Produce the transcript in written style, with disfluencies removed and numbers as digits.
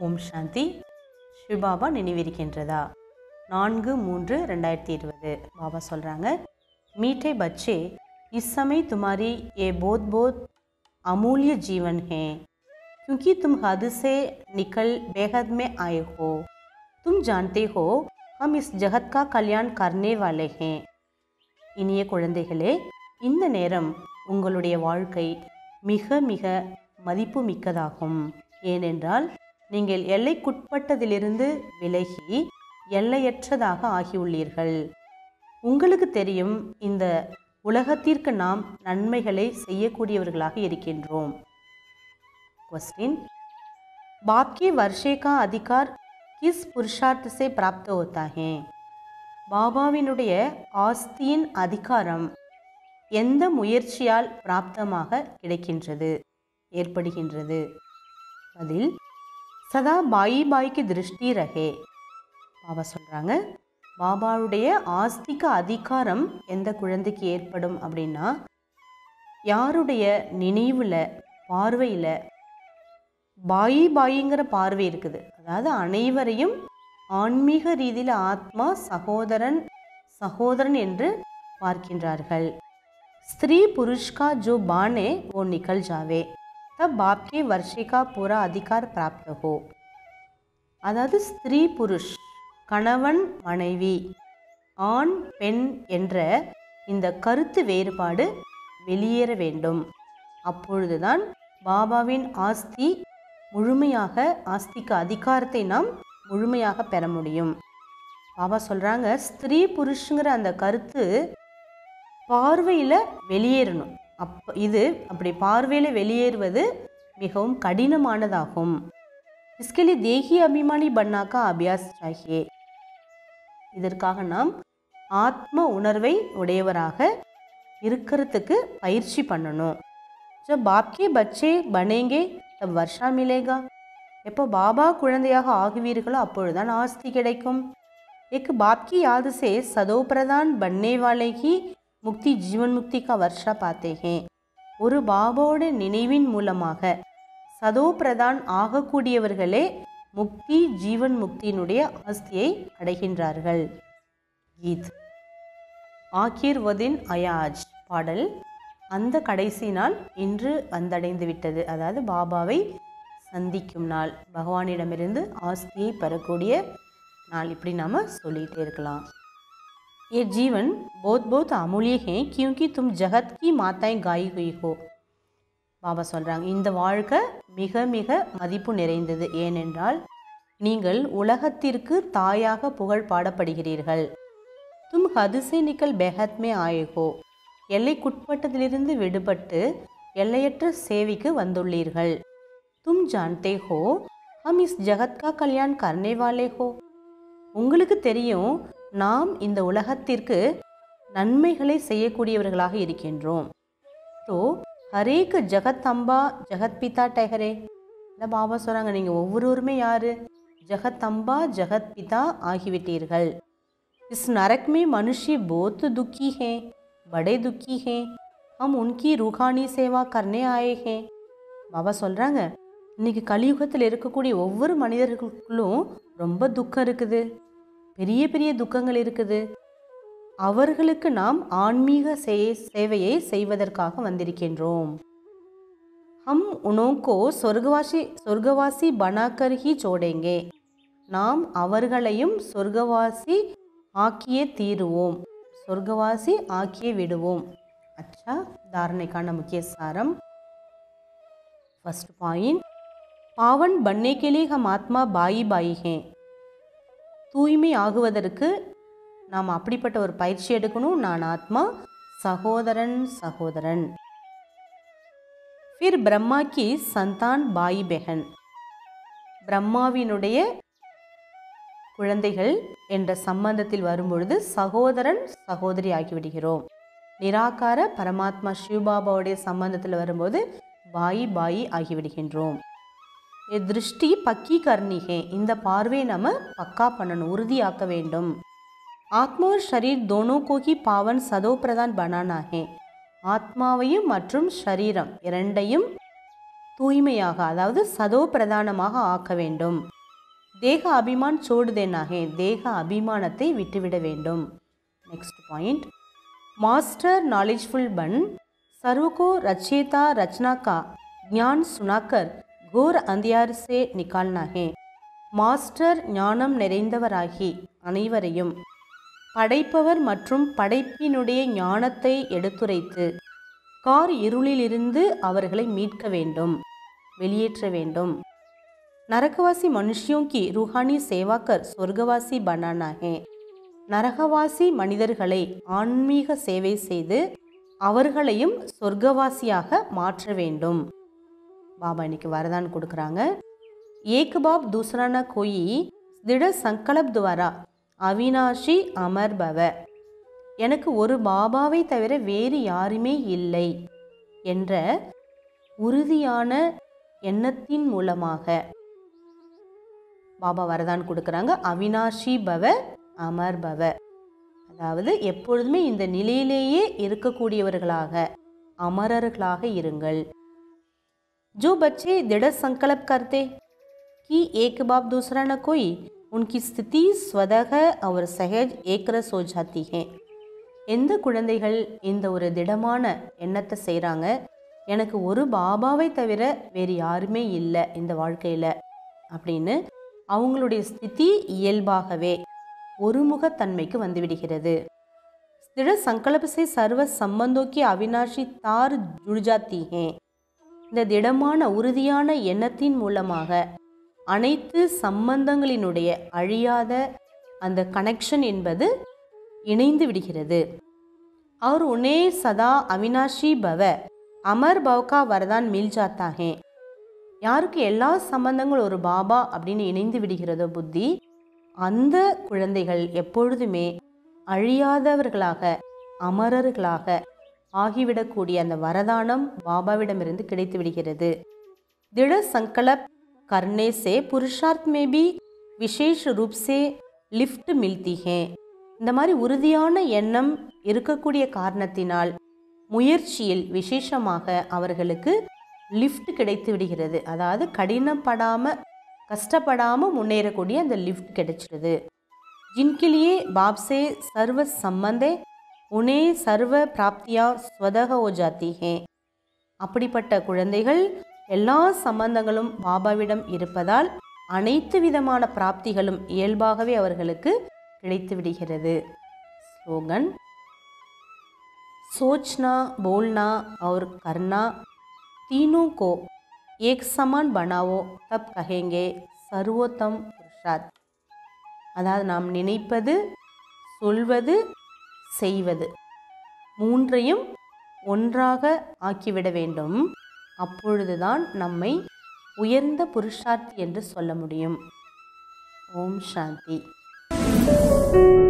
ஓம் சாந்தி. சிவபாபா நினைவிருக்கின்றதா? 4/3/2020 பாபா சொல்கிறாங்க, मीठे बच्चे इस समय तुम्हारी ये बहुत बहुत अमूल्य जीवन है, क्योंकि तुम हद से निकल बेहद में आए हो। तुम जानते हो हम इस जगत का कल्याण करने वाले हैं. இனிய குழந்தைகளே, இந்த நேரம் உங்களுடைய வாழ்க்கை மிக மிக மதிப்புமிக்கதாகும். ஏனென்றால் நீங்கள் எல்லைக்குட்பட்டதிலிருந்து விலகி எல்லையற்றதாக ஆகியுள்ளீர்கள். உங்களுக்கு தெரியும், இந்த உலகத்திற்கு நாம் நன்மைகளை செய்யக்கூடியவர்களாக இருக்கின்றோம். क्वेश्चन, बाप के वर्षे का अधिकार किस पुरुषार्थ से प्राप्त होता है? பாபாவினுடைய ஆஸ்தியின் அதிகாரம் எந்த முயற்சியால் பிராப்தமாக கிடைக்கின்றது, ஏற்படுகின்றது? பதில், சதா பாயி பாய்க்கு திருஷ்டி ரகே. பாபா சொல்கிறாங்க, பாபாவுடைய ஆஸ்திக அதிகாரம் எந்த குழந்தைக்கு ஏற்படும் அப்படின்னா, யாருடைய நினைவில் பார்வையில் பாயி பாயிங்கிற பார்வை இருக்குது, அதாவது அனைவரையும் ஆன்மீக ரீதியில் ஆத்மா சகோதரன் சகோதரன் என்று பார்க்கின்றார்கள். ஸ்திரீ புருஷ்கா ஜோ பானே ஓ நிகல் ஜாவே தப் பாப்கே வர்ஷிகா பூரா அதிகார் பிராப்த ஹோ. அதாவது ஸ்திரீ புருஷ், கணவன் மனைவி, ஆண் பெண் என்ற இந்த கருத்து வேறுபாடு வெளியேற வேண்டும். அப்பொழுதுதான் பாபாவின் ஆஸ்தி முழுமையாக, ஆஸ்திக அதிகாரத்தை நாம் முழுமையாக பெற முடியும். பாபா சொல்கிறாங்க, ஸ்திரீ புருஷங்கிற அந்த கருத்து பார்வையில் வெளியேறணும். இது அப்படி பார்வையில் வெளியேறுவது மிகவும் கடினமானதாகும். इसके தேகி அபிமானி பன்னாக்கா அபியாஸ் சாஹியே. இதற்காக நாம் ஆத்ம உணர்வை உடையவராக இருக்கிறதுக்கு பயிற்சி பண்ணணும். जब बाप के बच्चे बनेंगे तब वर्षा मिलेगा. எப்போ பாபா குழந்தையாக ஆகுவீர்களோ அப்பொழுதுதான் ஆஸ்தி கிடைக்கும். एक बाप की याद से सदो प्रदान बनने वाले ही मुक्ति जीवन मुक्ति का वर्षा पाते हैं. ஒரு பாபாவோட நினைவின் மூலமாக சதோ பிரதான் ஆகக்கூடியவர்களே முக்தி ஜீவன் முக்தியினுடைய ஆஸ்தியை அடைகின்றார்கள். கீத் ஆகிர் வதின் அயாஜ் பாடல், அந்த கடைசி நாள் இன்று வந்தடைந்து விட்டது. அதாவது பாபாவை சந்திக்கும் நாள், பகவானிடமிருந்து ஆஸ்தியை பெறக்கூடிய நாள். இப்படி நாம் சொல்லிகிட்டே இருக்கலாம். ये जीवन बहुत बहुत अमूल्य है, क्योंकि तुम जगत की माताएं गाई हुई हो. பாபா சொல்கிறாங்க, இந்த வாழ்க்கை மிக மிக மதிப்பு நிறைந்தது. ஏனென்றால் நீங்கள் உலகத்திற்கு தாயாக புகழ் பாடப்படுகிறீர்கள். தும் ஹதுசே நிக்கல் பெஹத் மே ஆயே ஹோ. எல்லைக்குட்பட்டதிலிருந்து விடுபட்டு எல்லையற்ற சேவைக்கு வந்துள்ளீர்கள். தும் ஜான்தே ஹோ ஹம் இஸ் ஜகத் கா கல்யாண் கர்னே வாலே ஹோ. உங்களுக்கு தெரியும், நாம் இந்த உலகத்திற்கு நன்மைகளை செய்யக்கூடியவர்களாக இருக்கின்றோம். தோ ஹரேக் ஜகத் அம்பா ஜகத் பிதா டெஹரே. இல்லை, பாபா சொல்கிறாங்க, நீங்கள் ஒவ்வொருவருமே யார்? ஜகத் அம்பா ஜகத் பிதா ஆகிவிட்டீர்கள். இஸ் நரக் மே மனுஷ்ய போத் துக்கி ஹே, படே துக்கி ஹே, ஹம் உன்கி ரூஹானி சேவா கர்னே ஆயே ஹே. பாபா சொல்கிறாங்க, இன்றைக்கி கலியுகத்தில் இருக்கக்கூடிய ஒவ்வொரு மனிதர்களுக்குள்ளும் ரொம்ப துக்கம் இருக்குது, பெரிய பெரிய துக்கங்கள் இருக்குது. அவர்களுக்கு நாம் ஆன்மீக சேவையை செய்வதற்காக வந்திருக்கின்றோம். ஹம் உனோங்கோ சொர்க்கவாசி பனாக்கர் ஹி சோடேங்கே. நாம் அவர்களையும் சொர்க்கவாசி ஆக்கியே தீருவோம், சொர்க்கவாசி ஆக்கியே விடுவோம். அச்சா, தாரணைக்கான முக்கிய சாரம். ஃபர்ஸ்ட் பாயிண்ட், பாவன் பன்ने के लिए हम ஆத்மா பாயி பாயி ஹே. தூய்மை ஆகுவதற்கு நாம் அப்படிப்பட்ட ஒரு பயிற்சி எடுக்கணும். நான் ஆத்மா சகோதரன் சகோதரன். फिर பிரம்மா கி சந்தான் பாயி பெஹன். பிரம்மாவினுடைய குழந்தைகள் என்ற சம்பந்தத்தில் வரும்பொழுது சகோதரன் சகோதரி ஆகிவிடுகிறோம். நிராகார பரமாத்மா சிவபாபாவுடைய சம்பந்தத்தில் வரும்போது பாயி பாயி ஆகிவிடுகின்றோம். திருஷ்டி பக்கி கர்ணிகே. இந்த பார்வையை நம்ம பக்கா பண்ணணும், உறுதியாக்க வேண்டும். ஆத்மா और शरीर दोनों को ही पावन सदो प्रदान बनाना है. ஆத்மாவையும் மற்றும் ஷரீரம் இரண்டையும் தூய்மையாக, அதாவது சதோ பிரதானமாக ஆக்க வேண்டும். தேக அபிமான் சோடு தேனாகே, தேக அபிமானத்தை விட்டுவிட வேண்டும். நெக்ஸ்ட் பாயிண்ட், மாஸ்டர் நாலேஜ்ஃபுல் பன் सर्व रचयिता रचना का ज्ञान सुनाकर घोर अंधियार से निकालना है. மாஸ்டர் ஞானம் நிறைந்தவராகி அனைவரையும் படைப்பவர் மற்றும் படைப்பினுடைய ஞானத்தை எடுத்துரைத்து கார் இருளிலிருந்து அவர்களை மீட்க வேண்டும், வெளியேற்ற வேண்டும். நரகவாசி மனுஷியோं की रूहानी सेवा कर स्वर्गवासी बनाना है. நரகவாசி மனிதர்களை ஆன்மீக சேவை செய்து அவர்களையும் சொர்க்கவாசியாக மாற்ற வேண்டும். பாபா இன்னைக்கு வரதான் கொடுக்குறாங்க. ஏக் பாப் दूसरा न कोई दृढ़ संकल्प द्वारा अविनाशी अमर भव. எனக்கு ஒரு பாபாவை தவிர வேறு யாருமே இல்லை என்ற உறுதியான எண்ணத்தின் மூலமாக பாபா வரதான் கொடுக்குறாங்க. அவினாஷி பவ அமர் பவ, அதாவது எப்பொழுதுமே இந்த நிலையிலேயே இருக்கக்கூடியவர்களாக, அமரர்களாக இருங்கள். जो बच्चे दृढ़ संकल्प करते कि एक बाप दूसरा न कोई, उनकी स्थिति स्वतः और सहज एक रस हो जाती है. எந்த குழந்தைகள் இந்த ஒரு திடமான எண்ணத்தை செய்கிறாங்க, எனக்கு ஒரு பாபாவை தவிர வேறு யாருமே இல்லை இந்த வாழ்க்கையில் அப்படின்னு, அவங்களுடைய ஸ்திதி இயல்பாகவே ஒருமுகத்தன்மைக்கு வந்துவிடுகிறது. दृढ़ संकल्प से सर्व संबंधों की अविनाशी तार जुड़ जाती हैं. இந்த திடமான உறுதியான எண்ணத்தின் மூலமாக அனைத்து சம்பந்தங்களினுடைய அழியாத அந்த கனெக்ஷன் என்பது இணைந்து விடுகிறது. और उन्हें सदा अविनाशी भव अमर भव का वरदान मिल जाता है. யாருக்கு எல்லா சம்பந்தங்களும் ஒரு பாபா அப்படின்னு இணைந்து விடுகிறதோ புத்தி, அந்த குழந்தைகள் எப்பொழுதுமே அழியாதவர்களாக, அமரர்களாக ஆகிவிடக்கூடிய அந்த வரதானம் பாபாவிடமிருந்து கிடைத்து விடுகிறது. दृढ़ संकल्प करने से पुरुषार्थ में भी विशेष रूप से लिफ्ट मिलती है. இந்த மாதிரி உறுதியான எண்ணம் இருக்கக்கூடிய காரணத்தினால் முயற்சியில் விசேஷமாக அவர்களுக்கு லிஃப்ட் கிடைத்து விடுகிறது. அதாவது கடினப்படாமல், கஷ்டப்படாமல் முன்னேறக்கூடிய அந்த லிஃப்ட் கிடைச்சிடுது. जिनके लिए बाप से सर्व संबंध उन्हें सर्व प्राप्तियाँ स्वतः हो जाती हैं. அப்படிப்பட்ட குழந்தைகள் எல்லா சம்பந்தங்களும் பாபாவிடம் இருப்பதால் அனைத்து விதமான பிராப்திகளும் இயல்பாகவே அவர்களுக்கு கிடைத்து விடுகிறது. ஸ்லோகன், सोचना, बोलना और करना तीनों को एक समान बनाओ तब कहेंगे सर्वोत्तम पुरुषार्थ. அதாவது நாம் நினைப்பது, சொல்வது, செய்வது மூன்றையும் ஒன்றாக ஆக்கிவிட வேண்டும். அப்பொழுதுதான் நம்மை உயர்ந்த புருஷார்த்தி என்று சொல்ல முடியும். ஓம் சாந்தி.